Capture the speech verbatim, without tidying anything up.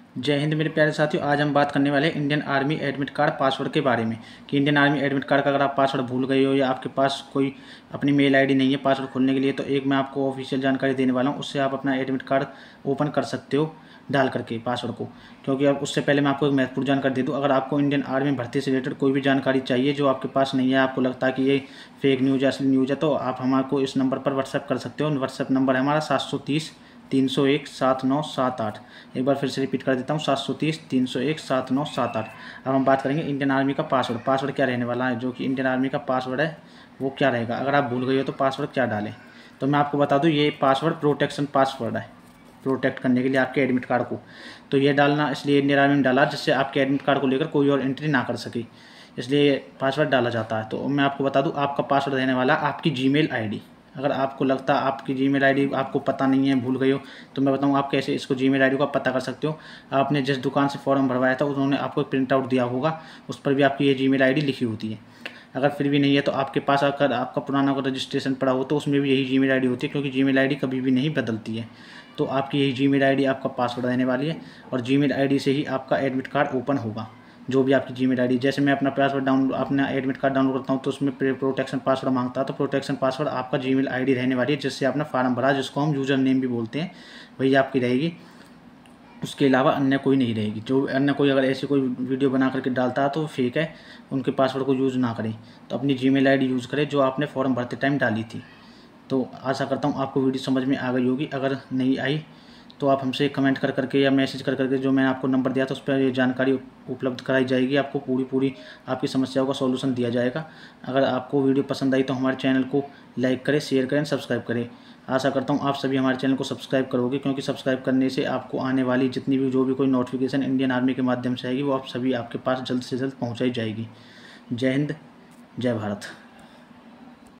जय हिंद मेरे प्यारे साथियों। आज हम बात करने वाले हैं Indian army admit card password के बारे में कि इंडियन आर्मी एडमिट कार्ड का अगर आप पासवर्ड भूल गए हो या आपके पास कोई अपनी मेल आईडी नहीं है पासवर्ड खोलने के लिए, तो एक मैं आपको ऑफिशियल जानकारी देने वाला हूं। उससे आप अपना एडमिट कार्ड ओपन कर सकते हो डाल करके पासवर्ड को। क्योंकि अब उससे पहले मैं आपको एक महत्वपूर्ण जानकारी दे दूं, अगर आपको इंडियन आर्मी भर्ती से रिलेटेड कोई भी जानकारी चाहिए जो आपके पास नहीं है, आपको लगता है कि ये फेक न्यूज़ है असली न्यूज़ है, तो आप हमारे इस नंबर पर व्हाट्सएप कर सकते हो। व्हाट्सएप नंबर है हमारा सात सौ तीस तीन सौ एक सात नौ सात आठ। एक बार फिर से रिपीट कर देता हूँ, सात सौ तीस तीन सौ एक सात नौ सात आठ। अब हम बात करेंगे इंडियन आर्मी का पासवर्ड। पासवर्ड क्या रहने वाला है, जो कि इंडियन आर्मी का पासवर्ड है वो क्या रहेगा। अगर आप भूल गए हो तो पासवर्ड क्या डालें, तो मैं आपको बता दूँ, ये पासवर्ड प्रोटेक्शन पासवर्ड है, प्रोटेक्ट करने के लिए आपके एडमिट कार्ड को। तो ये डालना इसलिए इंडियन आर्मी में डाला जिससे आपके एडमिट कार्ड को लेकर कोई और एंट्री ना कर सके, इसलिए पासवर्ड डाला जाता है। तो मैं आपको बता दूं, आपका पासवर्ड रहने वाला आपकी जीमेल आईडी। अगर आपको लगता है आपकी जीमेल आईडी आपको पता नहीं है, भूल गए हो, तो मैं बताऊं आप कैसे इसको जीमेल आईडी को आप पता कर सकते हो। आपने जिस दुकान से फॉर्म भरवाया था उन्होंने आपको प्रिंट आउट दिया होगा, उस पर भी आपकी ये जीमेल आईडी लिखी होती है। अगर फिर भी नहीं है तो आपके पास अगर आपका पुराना अगर रजिस्ट्रेशन पड़ा हो तो उसमें भी यही जीमेल आईडी होती है, क्योंकि जीमेल आईडी कभी भी नहीं बदलती है। तो आपकी यही जीमेल आईडी आपका पासवर्ड रहने वाली है और जीमेल आईडी से ही आपका एडमिट कार्ड ओपन होगा। जो भी आपकी जीमेल आईडी, जैसे मैं अपना पासवर्ड डाउनलोड अपना एडमिट कार्ड डाउनलोड करता हूँ तो उसमें प्रोटेक्शन पासवर्ड मांगता है, तो प्रोटेक्शन पासवर्ड आपका जीमेल आईडी रहने वाली है जिससे आपने फॉर्म भरा, जिसको हम यूज़र नेम भी बोलते हैं, वही आपकी रहेगी। उसके अलावा अन्य कोई नहीं रहेगी। जो अन्य कोई अगर ऐसी कोई वीडियो बना करके डालता है तो फेक है, उनके पासवर्ड को यूज़ ना करें। तो अपनी जीमेल आईडी यूज़ करें जो आपने फॉर्म भरते टाइम डाली थी। तो आशा करता हूँ आपको वीडियो समझ में आ गई होगी। अगर नहीं आई तो आप हमसे कमेंट कर करके या मैसेज कर करके जो मैंने आपको नंबर दिया था उस पर ये जानकारी उपलब्ध कराई जाएगी। आपको पूरी पूरी आपकी समस्याओं का सॉल्यूशन दिया जाएगा। अगर आपको वीडियो पसंद आई तो हमारे चैनल को लाइक करें, शेयर करें, सब्सक्राइब करें। आशा करता हूँ आप सभी हमारे चैनल को सब्सक्राइब करोगे, क्योंकि सब्सक्राइब करने से आपको आने वाली जितनी भी जो भी कोई नोटिफिकेशन इंडियन आर्मी के माध्यम से आएगी वो आप सभी आपके पास जल्द से जल्द पहुँचाई जाएगी। जय हिंद, जय भारत।